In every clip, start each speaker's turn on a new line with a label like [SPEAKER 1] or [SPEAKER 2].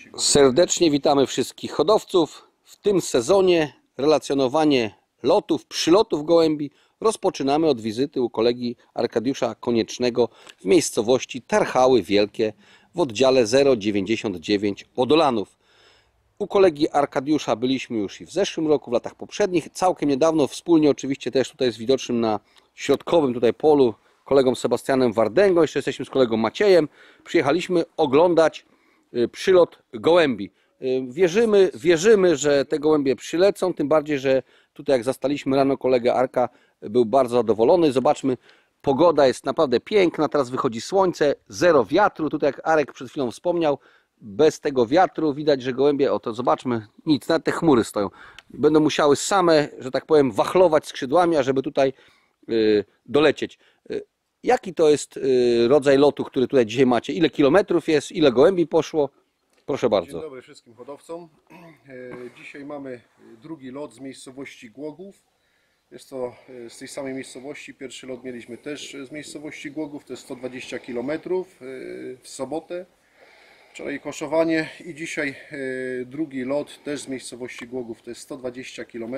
[SPEAKER 1] Serdecznie witamy wszystkich hodowców. W tym sezonie relacjonowanie lotów, przylotów gołębi rozpoczynamy od wizyty u kolegi Arkadiusza Koniecznego w miejscowości Tarchały Wielkie w oddziale 099 Odolanów. U kolegi Arkadiusza byliśmy już i w zeszłym roku, w latach poprzednich. Całkiem niedawno wspólnie oczywiście też tutaj jest widocznym na środkowym tutaj polu kolegą Sebastianem Wardęgą. Jeszcze jesteśmy z kolegą Maciejem. Przyjechaliśmy oglądać przylot gołębi. Wierzymy, że te gołębie przylecą, tym bardziej, że tutaj jak zastaliśmy rano kolegę Arka, był bardzo zadowolony. Zobaczmy, pogoda jest naprawdę piękna, teraz wychodzi słońce, zero wiatru, tutaj jak Arek przed chwilą wspomniał, bez tego wiatru widać, że gołębie, oto zobaczmy, nic, nawet te chmury stoją. Będą musiały same, że tak powiem, wachlować skrzydłami, ażeby tutaj dolecieć. Jaki to jest rodzaj lotu, który tutaj dzisiaj macie? Ile kilometrów jest? Ile gołębi poszło? Proszę bardzo.
[SPEAKER 2] Dzień dobry wszystkim hodowcom. Dzisiaj mamy drugi lot z miejscowości Głogów. Jest to z tej samej miejscowości. Pierwszy lot mieliśmy też z miejscowości Głogów. To jest 120 km w sobotę. Wczoraj koszowanie i dzisiaj drugi lot też z miejscowości Głogów. To jest 120 km.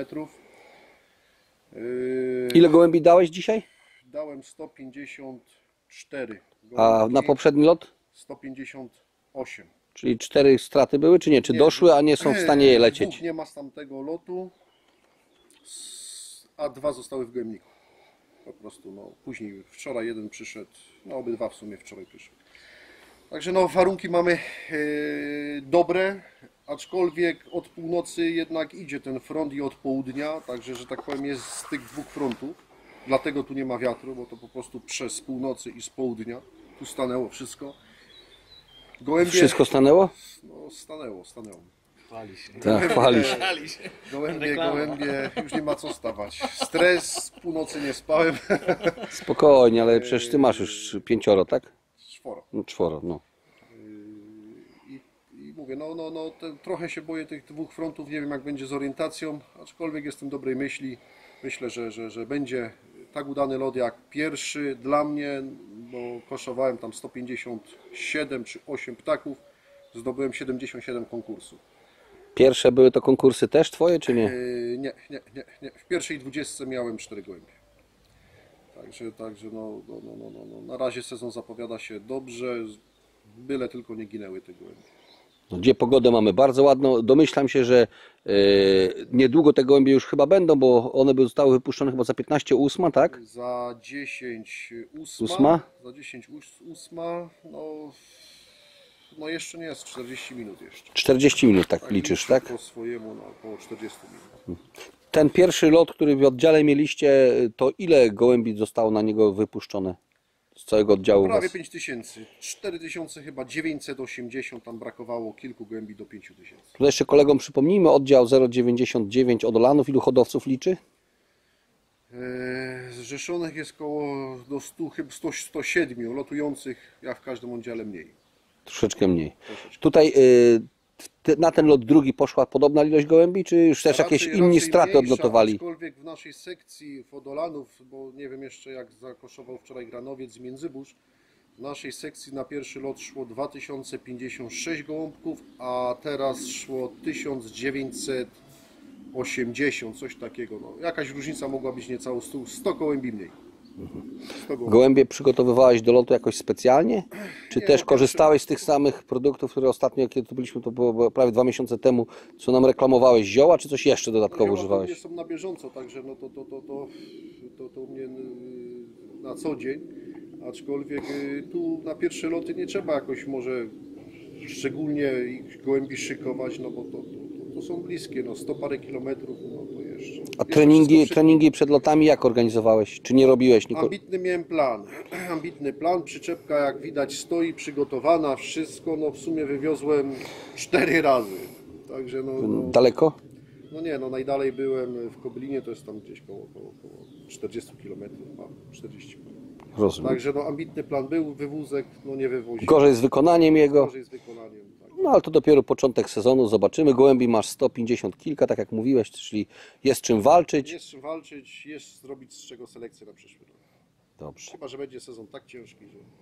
[SPEAKER 1] Ile gołębi dałeś dzisiaj?
[SPEAKER 2] Dałem 154 gołębi.
[SPEAKER 1] A na poprzedni lot?
[SPEAKER 2] 158.
[SPEAKER 1] Czyli 4 straty były, czy nie? Czy doszły, a nie są w stanie je lecieć?
[SPEAKER 2] Dwóch nie ma z tamtego lotu, a 2 zostały w gołębniku. Po prostu, no, później wczoraj jeden przyszedł, no obydwa w sumie wczoraj przyszły. Także no, warunki mamy dobre, aczkolwiek od północy jednak idzie ten front i od południa, także, że tak powiem, jest z tych dwóch frontów. Dlatego tu nie ma wiatru, bo to po prostu przez północy i z południa. Tu stanęło wszystko. Gołębie...
[SPEAKER 1] Wszystko stanęło?
[SPEAKER 2] No, stanęło.
[SPEAKER 3] Chwali się.
[SPEAKER 1] Tak, chwali się.
[SPEAKER 2] Gołębie, już nie ma co stawać. Stres, z północy nie spałem.
[SPEAKER 1] Spokojnie, ale przecież ty masz już 5, tak?
[SPEAKER 2] 4.
[SPEAKER 1] No, 4, no.
[SPEAKER 2] I mówię, trochę się boję tych dwóch frontów, nie wiem jak będzie z orientacją, aczkolwiek jestem dobrej myśli. Myślę, że będzie tak udany lot jak pierwszy dla mnie, bo koszowałem tam 157 czy 8 ptaków, zdobyłem 77 konkursów.
[SPEAKER 1] Pierwsze były to konkursy też twoje, czy nie?
[SPEAKER 2] Nie. W pierwszej 20 miałem 4 gołębie. Także na razie sezon zapowiada się dobrze, byle tylko nie ginęły te gołębie.
[SPEAKER 1] Gdzie pogodę mamy bardzo ładną. Domyślam się, że niedługo te gołębie już chyba będą, bo one zostały wypuszczone chyba za 15:08, tak?
[SPEAKER 2] Za 10:08.
[SPEAKER 1] 8?
[SPEAKER 2] Za 10:08. No jeszcze nie jest 40 minut jeszcze.
[SPEAKER 1] 40 minut tak liczysz, tak?
[SPEAKER 2] Po swojemu około 40 minut.
[SPEAKER 1] Ten pierwszy lot, który w oddziale mieliście, to ile gołębi zostało na niego wypuszczone? Z całego oddziału?
[SPEAKER 2] Prawie 5000, 4000 chyba 980, tam brakowało kilku gołębi do 5000.
[SPEAKER 1] Tu jeszcze kolegom przypomnijmy, oddział 099 Odolanów, ilu hodowców liczy?
[SPEAKER 2] Zrzeszonych jest około do 100, chyba 107 lotujących, ja w każdym oddziale mniej.
[SPEAKER 1] Troszeczkę mniej. Tutaj na ten lot drugi poszła podobna ilość gołębi, czy już też jakieś inni straty odnotowali?
[SPEAKER 2] Aczkolwiek w naszej sekcji Odolanów, bo nie wiem jeszcze jak zakoszował wczoraj Granowiec z Międzybórz, w naszej sekcji na pierwszy lot szło 2056 gołąbków, a teraz szło 1980, coś takiego. No, jakaś różnica mogła być niecałą 100 gołębi mniej.
[SPEAKER 1] Gołębie przygotowywałeś do lotu jakoś specjalnie? Czy
[SPEAKER 2] Nie,
[SPEAKER 1] też
[SPEAKER 2] no,
[SPEAKER 1] korzystałeś z tych samych produktów, które ostatnio, kiedy tu byliśmy, to było prawie 2 miesiące temu, co nam reklamowałeś, zioła, czy coś jeszcze dodatkowo używałeś?
[SPEAKER 2] Zioła są na bieżąco, także no to mnie na co dzień, aczkolwiek tu na pierwsze loty nie trzeba jakoś może szczególnie ich gołębi szykować, no bo to są bliskie, no 100 parę kilometrów, no to jeszcze.
[SPEAKER 1] A treningi przed lotami jak organizowałeś? Czy nie robiłeś?
[SPEAKER 2] Ambitny miałem plan, przyczepka jak widać stoi przygotowana, wszystko, no w sumie wywiozłem 4 razy, także
[SPEAKER 1] Daleko?
[SPEAKER 2] No nie, no najdalej byłem w Kobylinie, to jest tam gdzieś koło 40 km, 40 km.
[SPEAKER 1] Rozumiem.
[SPEAKER 2] Także no ambitny plan był, wywózek, no nie wywoził.
[SPEAKER 1] Gorzej z wykonaniem jego.
[SPEAKER 2] Gorzej z wykonaniem, tak.
[SPEAKER 1] No ale to dopiero początek sezonu, zobaczymy. Gołębi masz 150 kilka, tak jak mówiłeś, czyli jest czym walczyć.
[SPEAKER 2] Jest czym walczyć, jest zrobić z czego selekcję na przyszły rok.
[SPEAKER 1] Dobrze.
[SPEAKER 2] Chyba że będzie sezon tak ciężki, że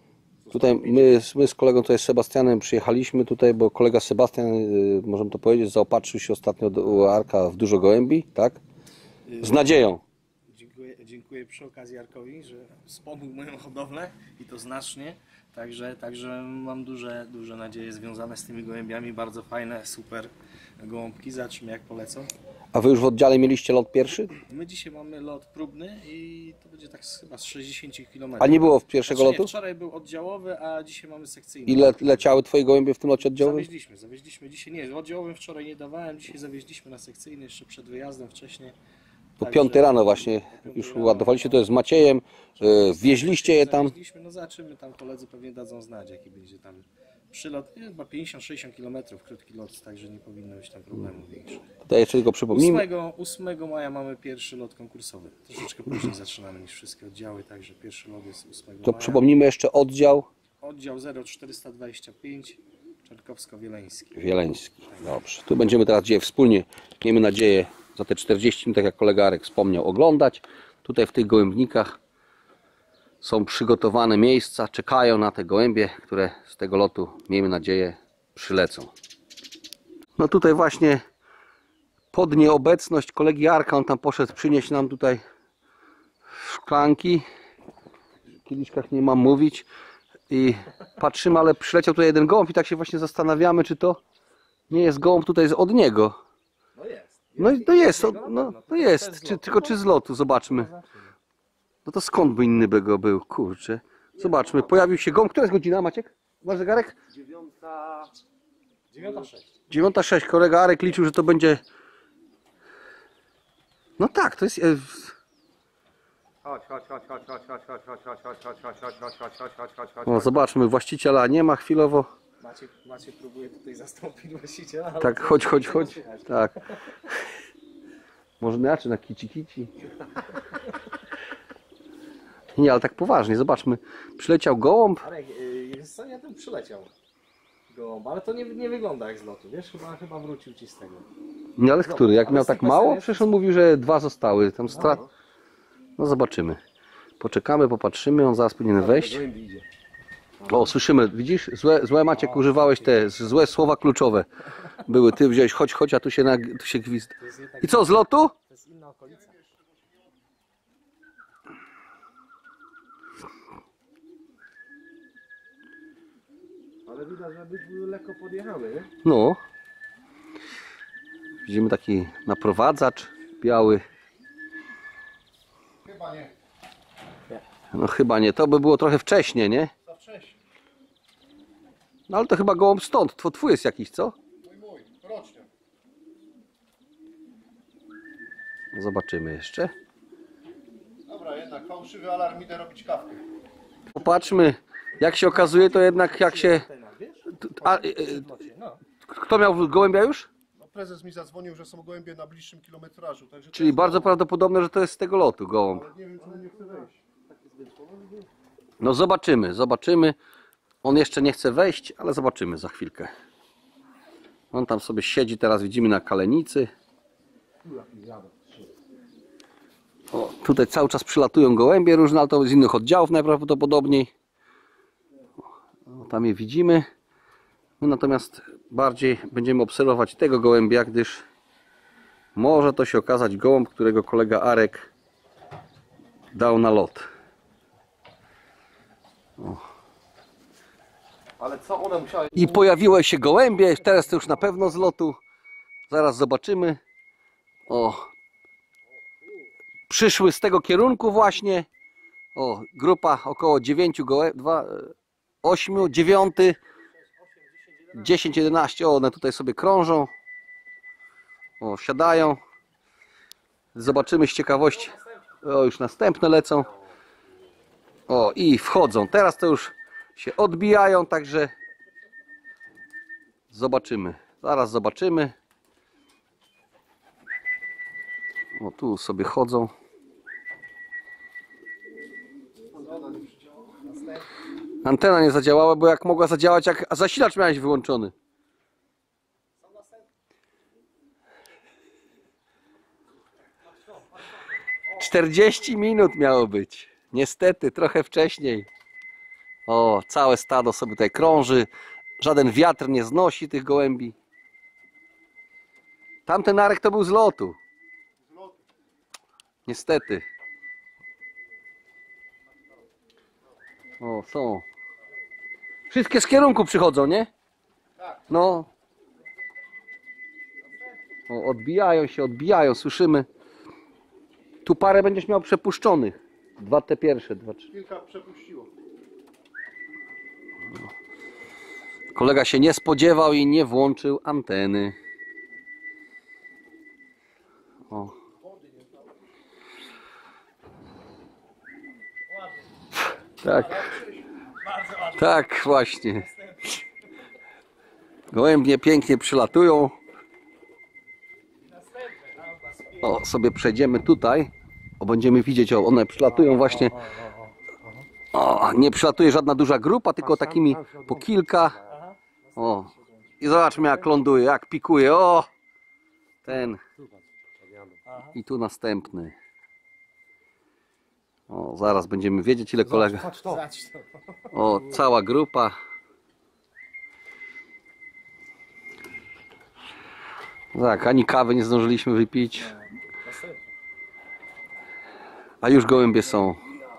[SPEAKER 1] Tutaj my z kolegą, tutaj z Sebastianem przyjechaliśmy tutaj, bo kolega Sebastian, możemy to powiedzieć, zaopatrzył się ostatnio u Arka w dużo gołębi, tak? Z nadzieją.
[SPEAKER 3] Dziękuję przy okazji Jarkowi, że wspomógł moją hodowlę i to znacznie. Także mam duże nadzieje związane z tymi gołębiami. Bardzo fajne, super gołąbki. Zobaczymy jak polecą.
[SPEAKER 1] A wy już w oddziale mieliście lot pierwszy?
[SPEAKER 3] My dzisiaj mamy lot próbny i to będzie tak chyba z 60 km.
[SPEAKER 1] A nie było pierwszego lotu?
[SPEAKER 3] Wczoraj był oddziałowy, a dzisiaj mamy sekcyjny.
[SPEAKER 1] Ile leciały twoje gołębie w tym locie oddziałowym?
[SPEAKER 3] Zawieźliśmy dzisiaj. Nie, oddziałowym wczoraj nie dawałem, dzisiaj zawieźliśmy na sekcyjny jeszcze przed wyjazdem wcześniej.
[SPEAKER 1] Po 5 rano właśnie już ładowaliście, to jest z Maciejem, wieźliście je tam.
[SPEAKER 3] Zawieźliśmy, no zobaczymy, tam koledzy pewnie dadzą znać, jaki będzie tam przylot. Chyba 50-60 km krótki lot, także nie powinno być tam problemów większych.
[SPEAKER 1] Tutaj jeszcze tylko przypomnijmy.
[SPEAKER 3] 8 maja mamy pierwszy lot konkursowy. Troszeczkę później zaczynamy niż wszystkie oddziały, także pierwszy lot jest 8
[SPEAKER 1] To
[SPEAKER 3] maja.
[SPEAKER 1] przypomnijmy jeszcze oddział
[SPEAKER 3] Oddział 0425 Czarkowsko-Wieleński.
[SPEAKER 1] wieleński. Dobrze, tu będziemy teraz dzisiaj wspólnie, miejmy nadzieję, za te 40 minut, tak jak kolega Arek wspomniał, oglądać. Tutaj w tych gołębnikach są przygotowane miejsca, czekają na te gołębie, które z tego lotu, miejmy nadzieję, przylecą. No tutaj właśnie pod nieobecność kolegi Arka, on tam poszedł przynieść nam tutaj szklanki. W kieliszkach nie mam mówić. I patrzymy, ale przyleciał tutaj jeden gołąb i tak się właśnie zastanawiamy, czy to nie jest gołąb tutaj od niego.
[SPEAKER 3] No jest.
[SPEAKER 1] No i to jest, no, to jest, tylko czy z lotu, zobaczmy. No to skąd by inny by go był, kurczę. Zobaczmy, pojawił się gołąb. Która jest godzina, Maciek? Masz zegarek?
[SPEAKER 3] 9:06.
[SPEAKER 1] 9:06. Kolega Arek liczył, że to będzie... No tak, to jest... No zobaczmy, właściciela nie ma chwilowo.
[SPEAKER 3] Maciek próbuje tutaj zastąpić właściciela. Ale
[SPEAKER 1] Tak, chodź. Tak. Może inaczej, na kici. Nie, ale tak poważnie, zobaczmy. Przyleciał gołąb.
[SPEAKER 3] Arek, ja tam przyleciał gołąb, ale to nie wygląda jak z lotu, wiesz? Chyba wrócił ci z tego.
[SPEAKER 1] Nie, ale który? Jak
[SPEAKER 3] Ale
[SPEAKER 1] miał
[SPEAKER 3] z
[SPEAKER 1] tak
[SPEAKER 3] tych
[SPEAKER 1] mało?
[SPEAKER 3] PSL
[SPEAKER 1] Przecież on mówił, że 2 zostały. Tam No zobaczymy. Poczekamy, popatrzymy, on zaraz powinien wejść. O, słyszymy, widzisz? Złe Maciek, używałeś te złe słowa kluczowe. Były, ty wziąłeś chodź, a tu się gwizd. I co, z lotu?
[SPEAKER 3] To jest inna okolica. Ale widać, że były lekko podjechane, nie?
[SPEAKER 1] No. Widzimy taki naprowadzacz biały.
[SPEAKER 2] Chyba nie.
[SPEAKER 1] No chyba nie, to by było trochę wcześnie, nie?
[SPEAKER 2] Za wcześnie.
[SPEAKER 1] No ale to chyba gołąb stąd, twój jest jakiś, co?
[SPEAKER 2] Mój, rocznie.
[SPEAKER 1] Zobaczymy jeszcze.
[SPEAKER 2] Dobra, jednak fałszywy alarm, idę robić kawkę.
[SPEAKER 1] Popatrzmy, jak się okazuje, to jednak jak się... Kto miał gołębia już?
[SPEAKER 2] No, prezes mi zadzwonił, że są gołębie na bliższym kilometrażu. Także
[SPEAKER 1] Czyli bardzo prawdopodobne, że to jest z tego lotu gołąb.
[SPEAKER 2] nie wiem, czy on nie chce wejść.
[SPEAKER 1] No zobaczymy. On jeszcze nie chce wejść, ale zobaczymy za chwilkę. On tam sobie siedzi, teraz widzimy na kalenicy. O, tutaj cały czas przylatują gołębie różne, ale to z innych oddziałów najprawdopodobniej. O, tam je widzimy. My natomiast bardziej będziemy obserwować tego gołębia, gdyż może to się okazać gołąb, którego kolega Arek dał na lot.
[SPEAKER 2] Ale co one musiały...
[SPEAKER 1] I pojawiły się gołębie, teraz to już na pewno z lotu. Zaraz zobaczymy. O, przyszły z tego kierunku właśnie. O, grupa około 9 gołębi, 8, 9, 10, 11. O, one tutaj sobie krążą. O, siadają. Zobaczymy z ciekawości. O, już następne lecą. O, i wchodzą. Teraz to już się odbijają, także zobaczymy. Zaraz zobaczymy. O, tu sobie chodzą. Antena nie zadziałała, bo jak mogła zadziałać, jak zasilacz miałeś wyłączony. ...40 minut miało być. Niestety, trochę wcześniej. O, całe stado sobie tutaj krąży. Żaden wiatr nie znosi tych gołębi. Tamten Arek to był z lotu. Niestety. O, są. Wszystkie z kierunku przychodzą, nie? No. O, odbijają, słyszymy. Tu parę będziesz miał przepuszczonych. Dwa te pierwsze, dwa, trzy.
[SPEAKER 2] Kilka przepuściło.
[SPEAKER 1] Kolega się nie spodziewał i nie włączył anteny. O. Tak. Tak, właśnie. Gołębie pięknie przylatują. O, sobie przejdziemy tutaj. O, będziemy widzieć, o, one przylatują właśnie. O, nie przylatuje żadna duża grupa, tylko takimi po kilka. O, i zobaczmy jak ląduje, jak pikuje. O, ten. I tu następny. O, zaraz będziemy wiedzieć ile kolega. O, cała grupa. Tak, ani kawy nie zdążyliśmy wypić. A już gołębie są.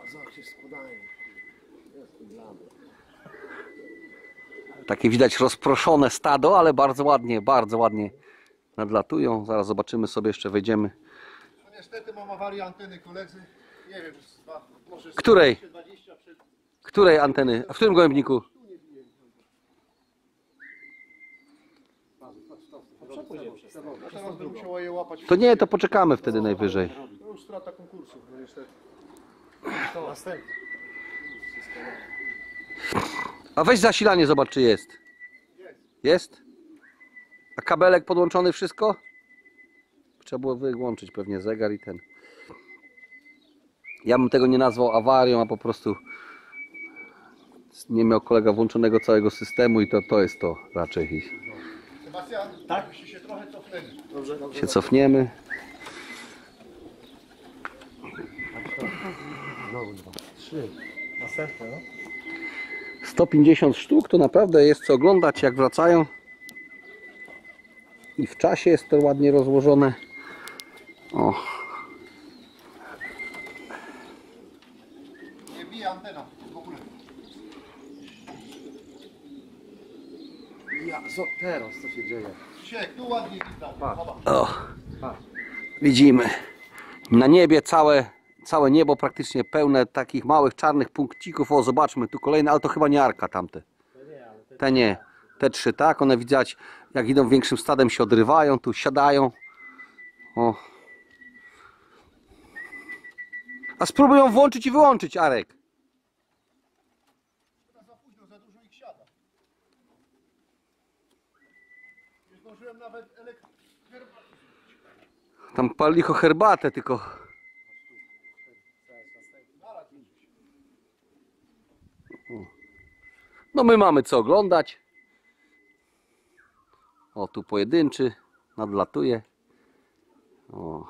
[SPEAKER 1] Takie widać rozproszone stado, ale bardzo ładnie nadlatują. Zaraz zobaczymy sobie, jeszcze wejdziemy.
[SPEAKER 2] No niestety mam awarię anteny koledzy. Nie wiem, może
[SPEAKER 1] Której?
[SPEAKER 2] 20 przed...
[SPEAKER 1] Której anteny? A w którym gołębniku?
[SPEAKER 2] Teraz bym musiała je łapać.
[SPEAKER 1] To nie, to poczekamy wtedy najwyżej.
[SPEAKER 2] To już strata konkursu, no niestety.
[SPEAKER 1] A weź zasilanie, zobacz czy jest. Jest? A kabelek podłączony, wszystko? Trzeba było wyłączyć pewnie zegar i ten. Ja bym tego nie nazwał awarią, a po prostu nie miał kolega włączonego całego systemu i to jest to raczej.
[SPEAKER 2] Sebastian, tak? Byście się trochę cofnęli. Dobrze, dobrze.
[SPEAKER 1] Się cofniemy.
[SPEAKER 3] Następne, no.
[SPEAKER 1] 150 sztuk to naprawdę jest co oglądać jak wracają. I w czasie jest to ładnie rozłożone. O.
[SPEAKER 2] Nie bije antena w ogóle.
[SPEAKER 3] Teraz co się dzieje?
[SPEAKER 2] Siek, tu ładnie widać.
[SPEAKER 1] O. Widzimy. Na niebie całe niebo praktycznie pełne takich małych czarnych punkcików. O, zobaczmy, tu kolejne, ale to chyba nie arka tamte. Te nie. Te trzy, tak? One widać, jak idą większym stadem, się odrywają, tu siadają. O. A spróbują włączyć i wyłączyć, Arek.
[SPEAKER 2] Za późno, za dużo ich siada. Nie zdążyłem nawet herbaty.
[SPEAKER 1] Tam palicho herbatę, tylko... No my mamy co oglądać. O, tu pojedynczy nadlatuje. O.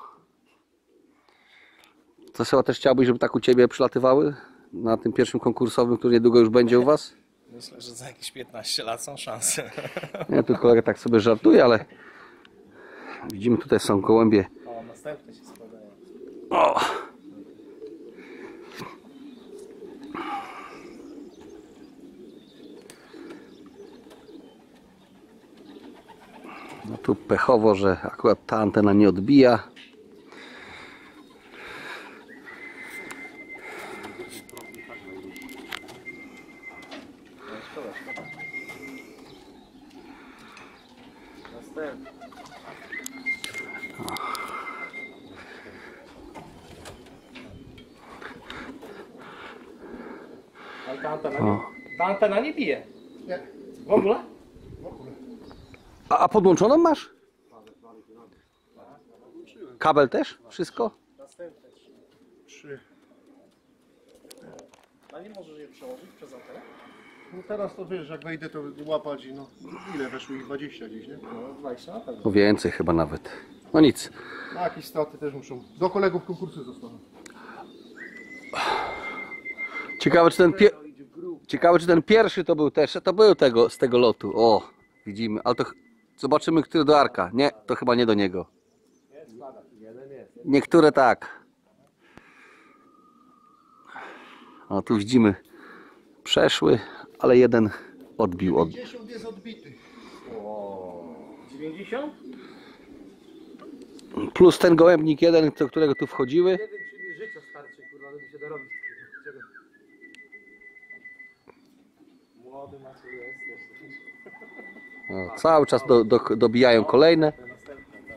[SPEAKER 1] Co chyba też chciałbyś, żeby tak u Ciebie przylatywały? Na tym pierwszym konkursowym, który niedługo już będzie u Was?
[SPEAKER 3] Myślę, że za jakieś 15 lat są szanse.
[SPEAKER 1] Nie, tu kolega tak sobie żartuje, ale widzimy, tutaj są gołębie.
[SPEAKER 3] O, następne się składają.
[SPEAKER 1] O. No tu pechowo, że akurat ta antena nie odbija.
[SPEAKER 3] Następne. Ale ta antena nie bije.
[SPEAKER 2] Nie.
[SPEAKER 3] W ogóle?
[SPEAKER 1] A podłączoną masz? Kabel też? Wszystko?
[SPEAKER 3] Następne
[SPEAKER 2] 3.
[SPEAKER 3] A nie możesz je przełożyć przez antenę?
[SPEAKER 2] No teraz to wiesz, jak wejdę to łapać i no ile weszło ich 20 gdzieś, nie?
[SPEAKER 3] No 20 na pewno.
[SPEAKER 1] No więcej chyba nawet. No nic.
[SPEAKER 2] No jakieś straty też muszą. Do kolegów konkursy zostaną.
[SPEAKER 1] Ciekawe czy ten Ciekawe, czy ten pierwszy to był też, to był z tego lotu. O, widzimy, ale to zobaczymy, który do Arka. Nie, to chyba nie do niego. Niektóre tak. O, tu widzimy, przeszły, ale jeden odbił.
[SPEAKER 2] 50 jest odbity.
[SPEAKER 3] 90?
[SPEAKER 1] Plus ten gołębnik jeden, do którego tu wchodziły.
[SPEAKER 4] Nie wiem, czy mi życia starczy, kurwa, żeby się dorobić.
[SPEAKER 3] Młody Maciej jesteś.
[SPEAKER 1] O, cały czas dobijają kolejne.
[SPEAKER 3] Te następne, tak.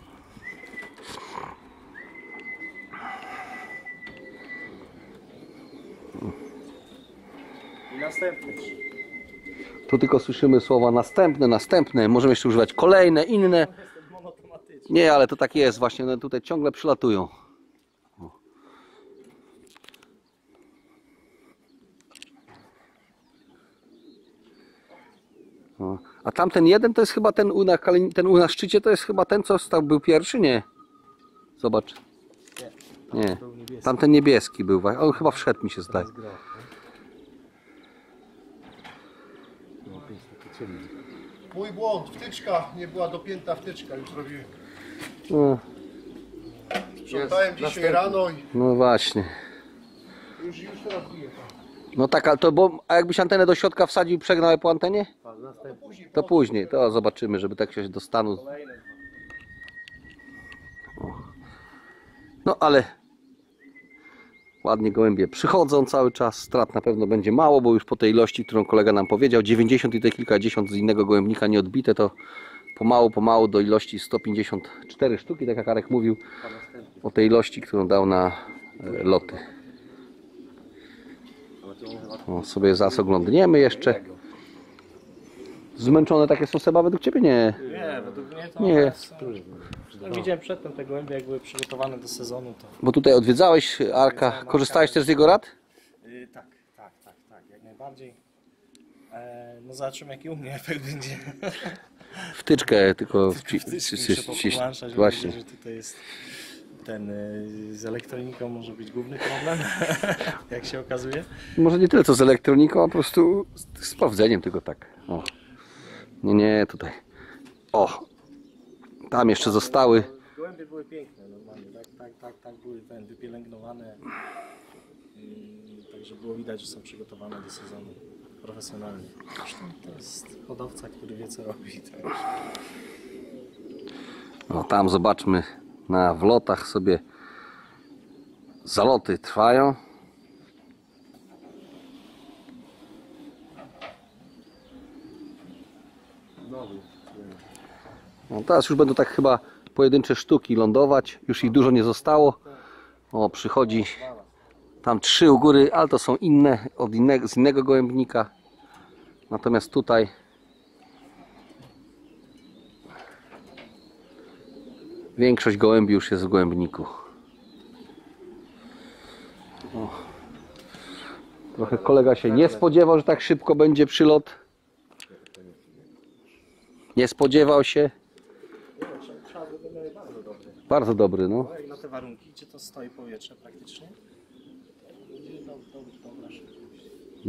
[SPEAKER 3] I następne 3.
[SPEAKER 1] Tu tylko słyszymy słowa następne, następne. Możemy jeszcze używać kolejne, inne.
[SPEAKER 3] Jestem monotematyczny.
[SPEAKER 1] Nie, ale to tak jest właśnie, one tutaj ciągle przylatują. O. A tamten jeden to jest chyba ten na szczycie, to jest chyba ten, co był pierwszy, nie? Zobacz. Nie,
[SPEAKER 3] Był niebieski.
[SPEAKER 1] tamten niebieski był, on chyba wszedł, mi się zdaje.
[SPEAKER 2] Mój błąd, wtyczka, nie była dopięta wtyczka, już zrobiłem.
[SPEAKER 1] No,
[SPEAKER 2] Sprzątałem dzisiaj rano i
[SPEAKER 1] no właśnie.
[SPEAKER 2] już teraz biję.
[SPEAKER 1] No tak, ale to a jakbyś antenę do środka wsadził i przegnał po antenie? To później, to zobaczymy, żeby tak się do stanu. No ale ładnie gołębie przychodzą cały czas, strat na pewno będzie mało, bo już po tej ilości, którą kolega nam powiedział, 90 i te kilkadziesiąt z innego gołębnika nieodbite, to pomału do ilości 154 sztuki, tak jak Arek mówił, o tej ilości, którą dał na loty. O, sobie zaraz oglądniemy jeszcze. Zmęczone takie są, Seba, według Ciebie? Nie.
[SPEAKER 3] Nie, według mnie to
[SPEAKER 1] Nie.
[SPEAKER 3] Widziałem przedtem te gołębie, jak były przygotowane do sezonu, to...
[SPEAKER 1] Bo tutaj odwiedzałeś Arka, korzystałeś też z jego rad?
[SPEAKER 3] Tak, jak najbardziej. No zobaczymy, jaki u mnie efekt będzie.
[SPEAKER 1] Wtyczkę tylko
[SPEAKER 3] Właśnie. Że tutaj jest ten z elektroniką może być główny problem, jak się okazuje.
[SPEAKER 1] Może nie tyle co z elektroniką, a po prostu z sprawdzeniem tylko tak. O. Nie, tutaj. O! Tam jeszcze zostały.
[SPEAKER 3] Gołębie były piękne normalnie, tak były wypielęgnowane. Także było widać, że są przygotowane do sezonu profesjonalnie. Zresztą to jest hodowca, który wie, co robi. Tak.
[SPEAKER 1] No, tam zobaczmy, na wlotach sobie zaloty trwają. No, teraz już będą tak chyba pojedyncze sztuki lądować. Już ich dużo nie zostało. O, przychodzi tam 3 u góry, ale to są inne, z innego gołębnika. Natomiast tutaj większość gołębi już jest w gołębniku. O. Trochę kolega się nie spodziewał, że tak szybko będzie przylot. Nie spodziewał się. Bardzo dobry, no.
[SPEAKER 3] Jak na te warunki, gdzie to stoi powietrze praktycznie, będzie dobra szybkość.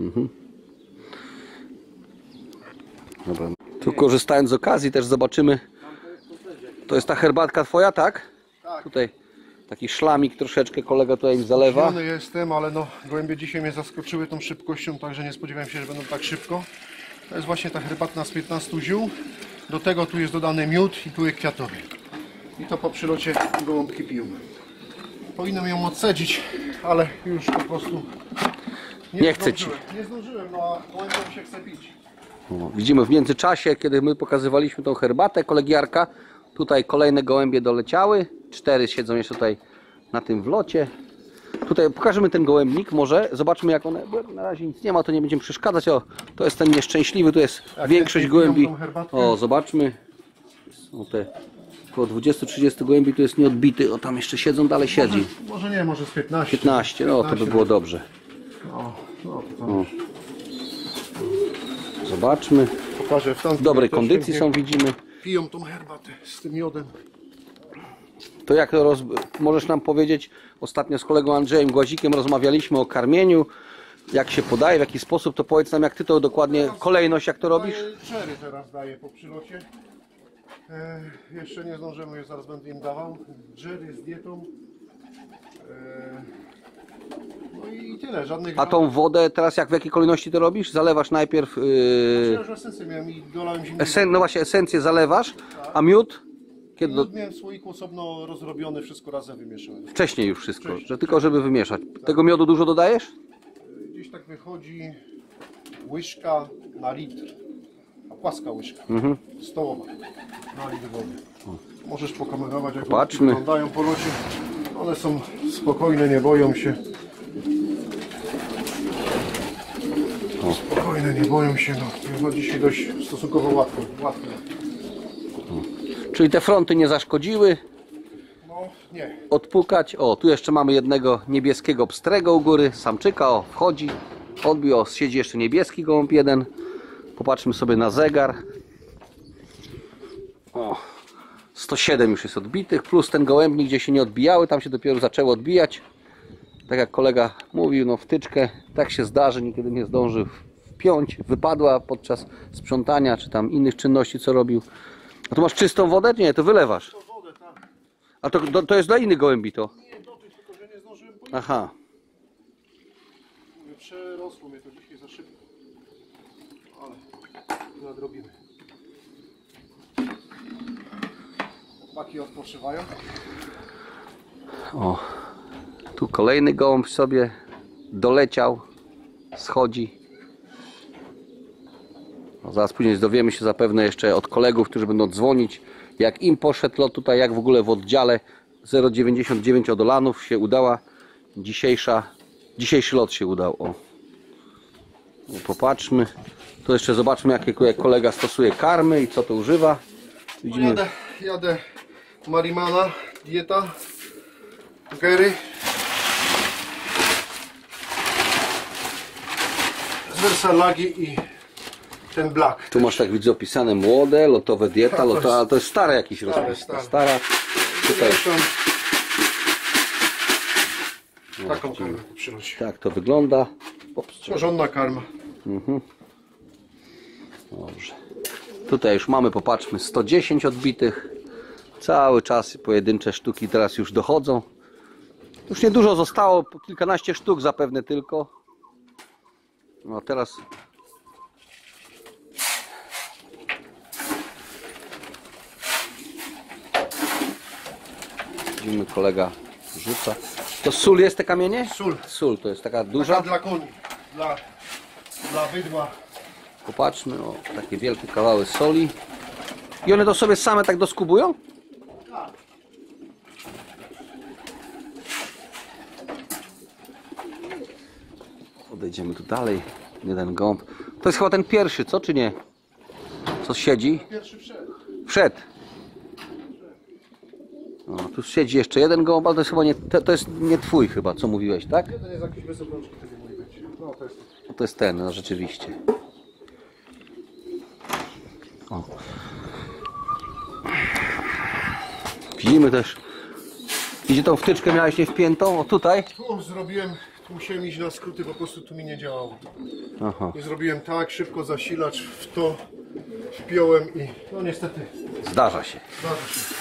[SPEAKER 1] Dobra. Tu korzystając z okazji też zobaczymy. To jest ta herbatka twoja, tak?
[SPEAKER 2] Tak.
[SPEAKER 1] Tutaj taki szlamik troszeczkę kolega tutaj im zalewa.
[SPEAKER 2] Zielony jestem, ale no gołębie dzisiaj mnie zaskoczyły tą szybkością, także nie spodziewałem się, że będą tak szybko. To jest właśnie ta herbatna z 15 ziół. Do tego tu jest dodany miód i tu jest kwiatowy. I to po przylocie gołąbki piją. Powinienem ją odcedzić, ale już po prostu
[SPEAKER 1] Nie chce ci.
[SPEAKER 2] Nie zdążyłem, no a gołębiom się chce pić.
[SPEAKER 1] O, widzimy w międzyczasie, kiedy my pokazywaliśmy tą herbatę kolegi Jarka, tutaj kolejne gołębie doleciały. 4 siedzą jeszcze tutaj na tym wlocie. Tutaj pokażemy ten gołębnik może, zobaczmy jak one, bo na razie nic nie ma, to nie będziemy przeszkadzać. O, to jest ten nieszczęśliwy, tu jest większość gołębi. O, zobaczmy. O, te około 20-30 gołębi tu jest nieodbity. O, tam jeszcze siedzą, dalej siedzi.
[SPEAKER 2] Może nie, może z 15.
[SPEAKER 1] 15, no to by było dobrze.
[SPEAKER 2] No,
[SPEAKER 1] O. Zobaczmy.
[SPEAKER 2] pokażę w tamtym.
[SPEAKER 1] W dobrej
[SPEAKER 2] też
[SPEAKER 1] kondycji
[SPEAKER 2] pięknie
[SPEAKER 1] są, widzimy.
[SPEAKER 2] Piją tą herbatę z tym miodem.
[SPEAKER 1] To jak możesz nam powiedzieć, ostatnio z kolegą Andrzejem Głazikiem rozmawialiśmy o karmieniu. jak się podaje, w jaki sposób, to powiedz nam, jak ty to dokładnie, kolejność jak to robisz?
[SPEAKER 2] Cherry teraz daję po przylocie. Jeszcze nie zdążymy, zaraz będę im dawał. Jerry z dietą. No i tyle, żadnych...
[SPEAKER 1] A tą wodę teraz jak w jakiej kolejności to robisz? Zalewasz najpierw...
[SPEAKER 2] Ja już esencję miałem i dolałem zimnego.
[SPEAKER 1] No właśnie, esencję zalewasz, a miód? Kiedy
[SPEAKER 2] Miód miałem w słoiku osobno rozrobiony, wszystko razem wymieszałem.
[SPEAKER 1] Wcześniej już wszystko, że tylko żeby wymieszać. Tego miodu dużo dodajesz?
[SPEAKER 2] Gdzieś tak wychodzi łyżka na litr. A płaska łyżka. Stołowa. Na litr wody. Możesz pokamerować, jak
[SPEAKER 1] Patrzmy.
[SPEAKER 2] wyglądają po locie. One są spokojne, nie boją się. Spokojne, nie boją się. No dzisiaj dość stosunkowo łatwo.
[SPEAKER 1] Czyli te fronty nie zaszkodziły.
[SPEAKER 2] No nie.
[SPEAKER 1] Odpukać. O, tu jeszcze mamy jednego niebieskiego pstrego u góry, samczyka, o, wchodzi, odbił, o, siedzi jeszcze niebieski gołąb jeden. Popatrzmy sobie na zegar. O, 107 już jest odbitych, plus ten gołębnik, gdzie się nie odbijały, tam się dopiero zaczęły odbijać. Tak jak kolega mówił, no wtyczkę, tak się zdarzy, niekiedy nie zdąży wpiąć, wypadła podczas sprzątania, czy tam innych czynności, co robił. A tu masz czystą wodę? Nie, to wylewasz.
[SPEAKER 2] To wodę, tak.
[SPEAKER 1] A to jest dla innych gołębi to?
[SPEAKER 2] Nie, dotyk, tylko że nie zdążyłem pojąć.
[SPEAKER 1] Aha.
[SPEAKER 2] Przerosło mnie to dzisiaj za szybko. Ale nadrobimy. Chłopaki odpoczywają.
[SPEAKER 1] O, tu kolejny gołąb sobie doleciał, schodzi. No, zaraz później dowiemy się zapewne jeszcze od kolegów, którzy będą dzwonić, jak im poszedł lot tutaj, jak w ogóle w oddziale 0,99 odolanów się udała dzisiejszy lot się udał. O. No, popatrzmy. To jeszcze zobaczmy, jakie kolega stosuje karmy i co to używa. Widzimy.
[SPEAKER 2] Jadę Marimana, dieta, Gary. Z Versalagi i ten Black.
[SPEAKER 1] Tu masz, tak widzę, opisane młode, lotowe dieta,
[SPEAKER 2] Tak, to jest-
[SPEAKER 1] ale to jest stare jakieś
[SPEAKER 2] Stare,
[SPEAKER 1] rozpisane.
[SPEAKER 2] stare.
[SPEAKER 1] Stara. Tutaj,
[SPEAKER 2] Taką karmę przynosi.
[SPEAKER 1] tak to wygląda.
[SPEAKER 2] Porządna karma.
[SPEAKER 1] Dobrze. Tutaj już mamy, popatrzmy, 110 odbitych. Cały czas pojedyncze sztuki teraz już dochodzą. Już niedużo zostało, po kilkanaście sztuk zapewne tylko. No teraz widzimy, kolega rzuca. To sól jest te kamienie?
[SPEAKER 2] Sól.
[SPEAKER 1] Sól to jest taka
[SPEAKER 2] Taka
[SPEAKER 1] duża.
[SPEAKER 2] dla koni, dla bydła.
[SPEAKER 1] Popatrzmy, o, takie wielkie kawały soli. I one to sobie same tak doskubują? Odejdziemy tu dalej. Jeden gąb. To jest chyba ten pierwszy, co, czy nie? Co siedzi?
[SPEAKER 2] Pierwszy wszedł.
[SPEAKER 1] Wszedł. O, tu siedzi jeszcze jeden gołąb, ale to jest chyba nie, to jest nie twój chyba, co mówiłeś, tak?
[SPEAKER 2] Jeden jest jakiś bez obrączki, to nie mój być. No to jest.
[SPEAKER 1] No to jest ten, no rzeczywiście. O. Widzimy też. Gdzie tą wtyczkę miałeś nie wpiętą? O tutaj?
[SPEAKER 2] Tu zrobiłem, tu musiałem iść na skróty, po prostu tu mi nie działało.
[SPEAKER 1] Aha.
[SPEAKER 2] I zrobiłem tak, szybko zasilacz w to wpiąłem i no niestety
[SPEAKER 1] Zdarza się.
[SPEAKER 2] zdarza się.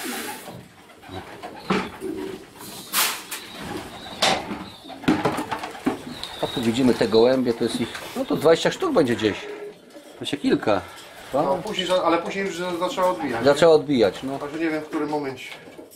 [SPEAKER 1] A tu widzimy te gołębie, to jest ich, no to 20 sztuk będzie gdzieś. To się kilka.
[SPEAKER 2] No, później, ale później już zaczęła odbijać.
[SPEAKER 1] Zaczęło odbijać, no.
[SPEAKER 2] Także nie wiem w którym momencie.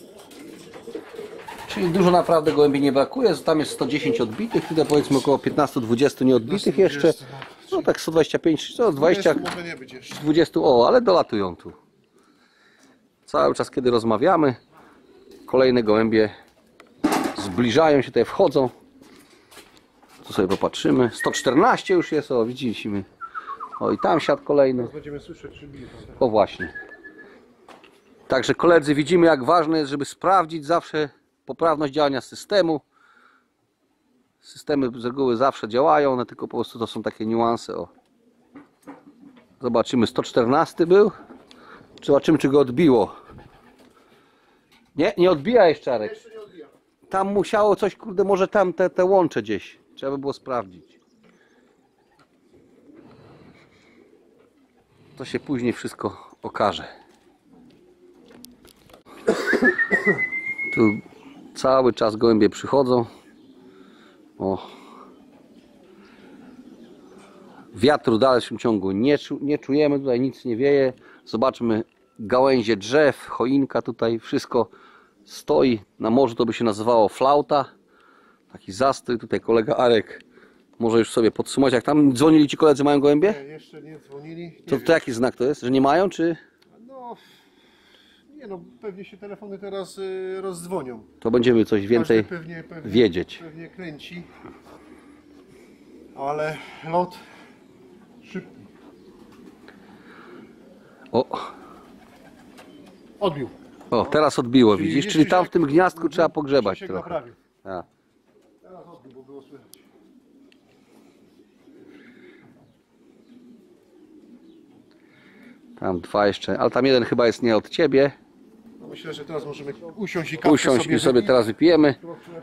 [SPEAKER 1] Czyli dużo naprawdę gołębi nie brakuje, tam jest 110 odbitych, tutaj powiedzmy około 15-20 nieodbitych jeszcze. No tak 125, no 20,
[SPEAKER 2] Może nie być jeszcze.
[SPEAKER 1] 20, o, ale dolatują tu. Cały czas, kiedy rozmawiamy, kolejne gołębie zbliżają się, tutaj wchodzą. Tu sobie popatrzymy. 114 już jest, o, widzieliśmy. O, i tam siadł kolejny.
[SPEAKER 2] Będziemy słyszeć, czy bije.
[SPEAKER 1] O, właśnie. Także koledzy, widzimy, jak ważne jest, żeby sprawdzić zawsze poprawność działania systemu. Systemy z reguły zawsze działają, one tylko po prostu to są takie niuanse. O. Zobaczymy, 114 był. Zobaczymy, czy go odbiło. Nie, nie odbija jeszcze, Arek. Tam musiało coś, kurde, może tam te łącze gdzieś. Trzeba by było sprawdzić. To się później wszystko okaże. Tu cały czas gołębie przychodzą. O. Wiatru w dalszym ciągu nie czujemy, tutaj nic nie wieje. Zobaczmy gałęzie drzew, choinka tutaj, wszystko stoi. Na morzu to by się nazywało flauta. Taki zastój, tutaj kolega Arek może już sobie podsumować. Jak tam dzwonili ci koledzy, mają gołębie?
[SPEAKER 2] Nie, jeszcze nie dzwonili. Nie
[SPEAKER 1] To
[SPEAKER 2] wiem.
[SPEAKER 1] jaki znak to jest? Że nie mają, czy
[SPEAKER 2] No, nie no, pewnie się telefony teraz rozdzwonią.
[SPEAKER 1] to będziemy coś więcej
[SPEAKER 2] Każdy pewnie
[SPEAKER 1] wiedzieć?
[SPEAKER 2] Pewnie kręci. Ale lot szybki.
[SPEAKER 1] O,
[SPEAKER 2] Odbił.
[SPEAKER 1] teraz odbiło,
[SPEAKER 2] Czyli
[SPEAKER 1] widzisz?
[SPEAKER 2] jest
[SPEAKER 1] Czyli tam w
[SPEAKER 2] Krzysiek-
[SPEAKER 1] tym gniazdku trzeba pogrzebać
[SPEAKER 2] Krzysiek
[SPEAKER 1] trochę.
[SPEAKER 2] naprawił.
[SPEAKER 1] A.
[SPEAKER 2] Teraz odbił, bo było słychać.
[SPEAKER 1] Tam dwa jeszcze, ale tam jeden chyba jest nie od ciebie.
[SPEAKER 2] No myślę, że teraz możemy usiąść i kawkę
[SPEAKER 1] Usiąść i sobie
[SPEAKER 2] wypić.
[SPEAKER 1] teraz wypijemy.
[SPEAKER 2] Trochę